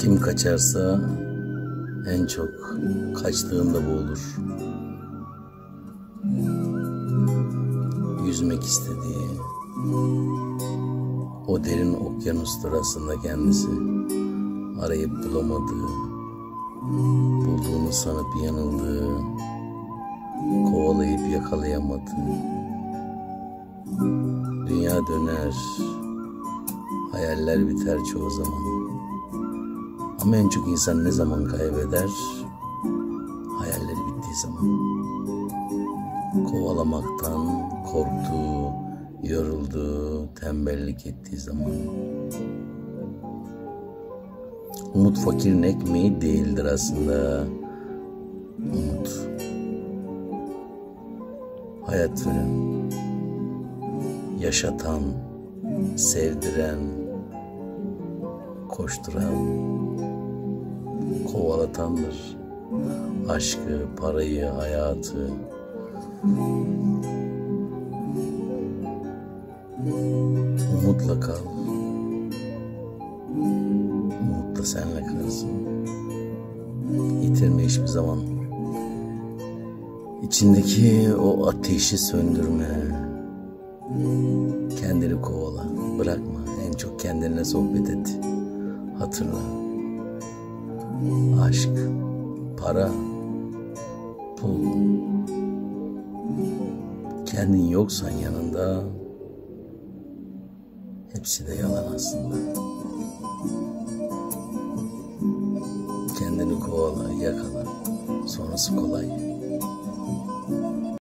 Kim kaçarsa en çok kaçtığında boğulur. Yüzmek istediği o derin okyanustur aslında kendisi. Arayıp bulamadığı, bulduğunu sanıp yanıldığı, kovalayıp yakalayamadığı. Dünya döner, hayaller biter çoğu zaman. Ama en çok insan ne zaman kaybeder? Hayalleri bittiği zaman. Kovalamaktan korktuğu, yorulduğu, tembellik ettiği zaman. Umut fakirin ekmeği değildir aslında. Umut hayat veren, yaşatan, sevdiren, koşturan, kovalatandır. Aşkı, parayı, hayatı. Umutla kal. Umut da seninle kalsın. Yitirme hiçbir zaman. İçindeki o ateşi söndürme. Kendini kovala. Bırakma. En çok kendinle sohbet et. Hatırla. Aşk, para, pul. Kendin yoksan yanında hepsi de yalan aslında. Kendini kovala, yakala. Sonrası kolay.